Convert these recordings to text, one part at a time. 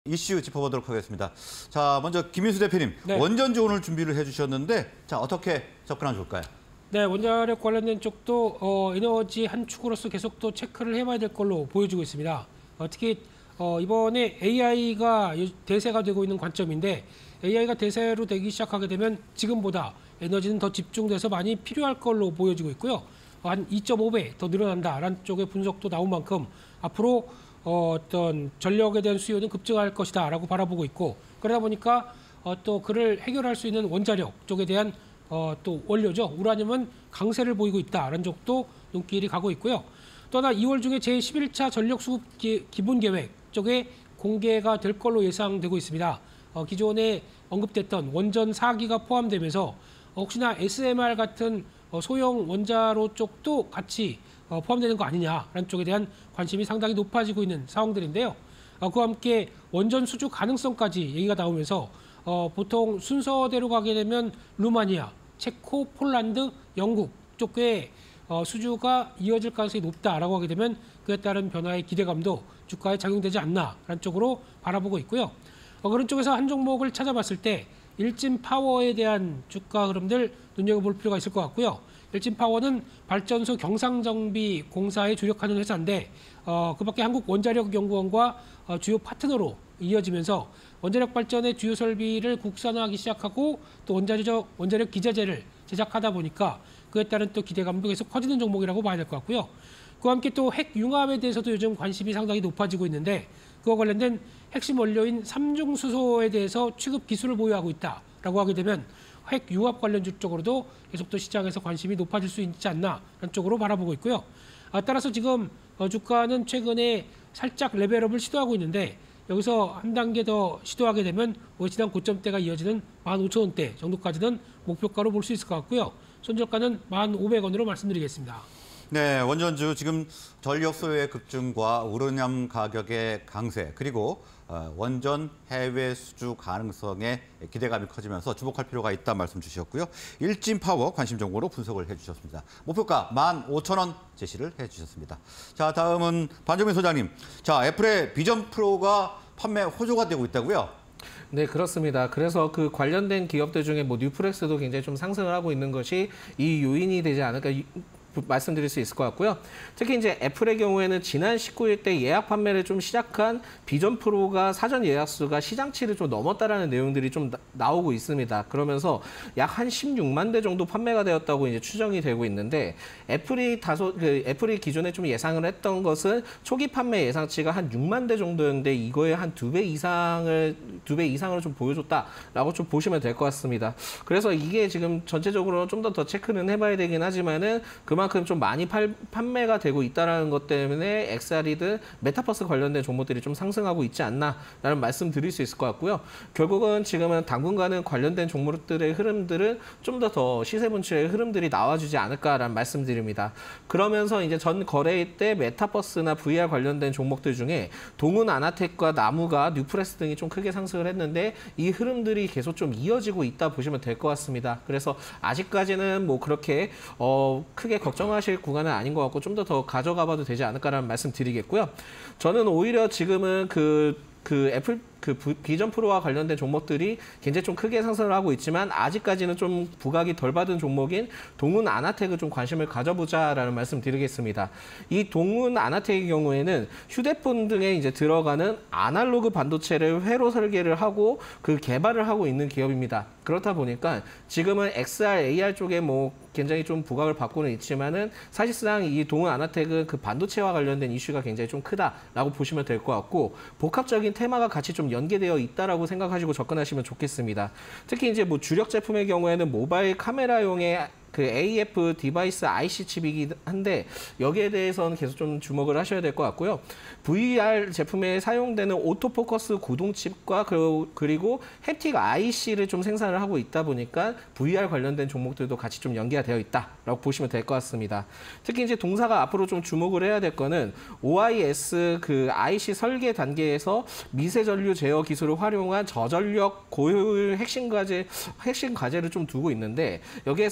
이슈 짚어보도록 하겠습니다. 자, 먼저 김인수 대표님, 네. 원전지 오늘 준비를 해주셨는데, 자, 어떻게 접근하면 좋을까요? 네, 원자력 관련된 쪽도 에너지 한 축으로서 계속 또 체크를 해봐야 될 걸로 보여지고 있습니다. 특히 이번에 AI가 대세가 되고 있는 관점인데, AI가 대세로 되기 시작하게 되면 지금보다 에너지는 더 집중돼서 많이 필요할 걸로 보여지고 있고요. 한 2.5배 더 늘어난다라는 쪽의 분석도 나온 만큼 앞으로 어떤 전력에 대한 수요는 급증할 것이다라고 바라보고 있고, 그러다 보니까 또 그를 해결할 수 있는 원자력 쪽에 대한 또 원료죠. 우라늄은 강세를 보이고 있다라는 쪽도 눈길이 가고 있고요. 또 하나 2월 중에 제11차 전력 수급 기본 계획 쪽에 공개가 될 걸로 예상되고 있습니다. 기존에 언급됐던 원전 4기가 포함되면서 혹시나 SMR 같은 소형 원자로 쪽도 같이 포함되는 거 아니냐라는 쪽에 대한 관심이 상당히 높아지고 있는 상황들인데요. 그와 함께 원전 수주 가능성까지 얘기가 나오면서 보통 순서대로 가게 되면 루마니아, 체코, 폴란드, 영국 쪽에 수주가 이어질 가능성이 높다라고 하게 되면 그에 따른 변화의 기대감도 주가에 작용되지 않나라는 쪽으로 바라보고 있고요. 그런 쪽에서 한 종목을 찾아봤을 때 일진파워에 대한 주가 흐름들 눈여겨볼 필요가 있을 것 같고요. 일진파워는 발전소 경상정비 공사에 주력하는 회사인데 그밖에 한국원자력연구원과 주요 파트너로 이어지면서 원자력 발전의 주요 설비를 국산화하기 시작하고 또 원자력 기자재를 제작하다 보니까 그에 따른 또 기대감도 계속 커지는 종목이라고 봐야 될 것 같고요. 그와 함께 또 핵융합에 대해서도 요즘 관심이 상당히 높아지고 있는데 그와 관련된 핵심 원료인 삼중수소에 대해서 취급 기술을 보유하고 있다라고 하게 되면 핵융합 관련주 쪽으로도 계속 또 시장에서 관심이 높아질 수 있지 않나 라는 쪽으로 바라보고 있고요. 따라서 지금 주가는 최근에 살짝 레벨업을 시도하고 있는데 여기서 한 단계 더 시도하게 되면 지난 고점대가 이어지는 15,000원대 정도까지는 목표가로 볼 수 있을 것 같고요. 손절가는 1,500원으로 말씀드리겠습니다. 네, 원전주 지금 전력 소요의 급증과 우라늄 가격의 강세, 그리고 원전 해외 수주 가능성에 기대감이 커지면서 주목할 필요가 있다 말씀 주셨고요. 일진파워 관심 정보로 분석을 해주셨습니다. 목표가 15,000원 제시를 해주셨습니다. 자, 다음은 반정민 소장님. 자, 애플의 비전 프로가 판매 호조가 되고 있다고요? 네, 그렇습니다. 그래서 그 관련된 기업들 중에 뭐 뉴프렉스도 굉장히 좀 상승을 하고 있는 것이 이 요인이 되지 않을까 말씀드릴 수 있을 것 같고요. 특히 이제 애플의 경우에는 지난 19일 때 예약 판매를 좀 시작한 비전 프로가 사전 예약 수가 시장치를 좀 넘었다라는 내용들이 좀 나오고 있습니다. 그러면서 약 한 16만 대 정도 판매가 되었다고 이제 추정이 되고 있는데 애플이 애플이 기존에 좀 예상을 했던 것은 초기 판매 예상치가 한 6만 대 정도였는데 이거에 한 2배 이상을 좀 보여줬다라고 좀 보시면 될 것 같습니다. 그래서 이게 지금 전체적으로 좀 더 체크는 해봐야 되긴 하지만은 그만큼 좀 많이 판매가 되고 있다는 것 때문에 엑사리드, 메타버스 관련된 종목들이 좀 상승하고 있지 않나라는 말씀 드릴 수 있을 것 같고요. 결국은 지금은 당분간은 관련된 종목들의 흐름들은 좀 더 시세 분출의 흐름들이 나와주지 않을까라는 말씀드립니다. 그러면서 이제 전 거래일 때 메타버스나 VR 관련된 종목들 중에 동훈 아나텍과 나무가 뉴프레스 등이 좀 크게 상승을 했는데 이 흐름들이 계속 좀 이어지고 있다 보시면 될 것 같습니다. 그래서 아직까지는 뭐 그렇게 크게 걱정하실 구간은 아닌 것 같고 좀 더 가져가 봐도 되지 않을까라는 말씀 드리겠고요. 저는 오히려 지금은 애플 비전 프로와 관련된 종목들이 굉장히 좀 크게 상승을 하고 있지만 아직까지는 좀 부각이 덜 받은 종목인 동훈 아나텍을 좀 관심을 가져보자라는 말씀 드리겠습니다. 이 동훈 아나텍의 경우에는 휴대폰 등에 이제 들어가는 아날로그 반도체를 회로 설계를 하고 그 개발을 하고 있는 기업입니다. 그렇다 보니까 지금은 XR, AR 쪽에 뭐 굉장히 좀 부각을 받고는 있지만은 사실상 이 동훈 아나텍은 그 반도체와 관련된 이슈가 굉장히 좀 크다라고 보시면 될 것 같고 복합적인 테마가 같이 좀 연계되어 있다라고 생각하시고 접근하시면 좋겠습니다. 특히 이제 뭐 주력 제품의 경우에는 모바일 카메라용의 그 AF 디바이스 IC 칩이긴 한데 여기에 대해서는 계속 좀 주목을 하셔야 될 것 같고요. VR 제품에 사용되는 오토포커스 고동 칩과 그리고 햅틱 IC를 좀 생산을 하고 있다 보니까 VR 관련된 종목들도 같이 좀 연계가 되어 있다라고 보시면 될 것 같습니다. 특히 이제 동사가 앞으로 좀 주목을 해야 될 거는 OIS 그 IC 설계 단계에서 미세 전류 제어 기술을 활용한 저전력 고효율 핵심 과제를 좀 두고 있는데 여기에서 자동차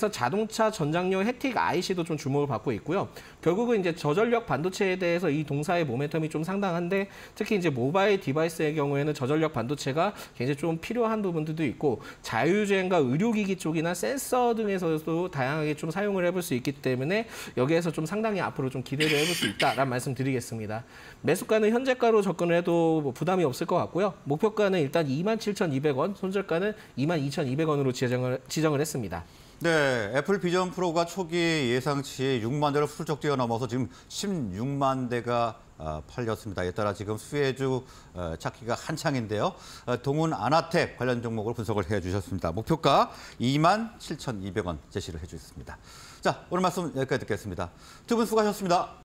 자동차 전장용 햅틱 IC도 좀 주목을 받고 있고요. 결국은 이제 저전력 반도체에 대해서 이 동사의 모멘텀이 좀 상당한데 특히 이제 모바일 디바이스의 경우에는 저전력 반도체가 굉장히 좀 필요한 부분들도 있고 자율주행과 의료기기 쪽이나 센서 등에서도 다양하게 좀 사용을 해볼 수 있기 때문에 여기에서 좀 상당히 앞으로 좀 기대를 해볼 수 있다라는 말씀 드리겠습니다. 매수가는 현재가로 접근을 해도 뭐 부담이 없을 것 같고요. 목표가는 일단 27,200원, 손절가는 22,200원으로 지정을 했습니다. 네, 애플 비전 프로가 초기 예상치 6만 대를 훌쩍 뛰어넘어서 지금 16만 대가 팔렸습니다. 이에 따라 지금 수혜주 찾기가 한창인데요. 동훈 아나텍 관련 종목을 분석을 해주셨습니다. 목표가 27,200원 제시를 해주셨습니다. 자, 오늘 말씀 여기까지 듣겠습니다. 두 분 수고하셨습니다.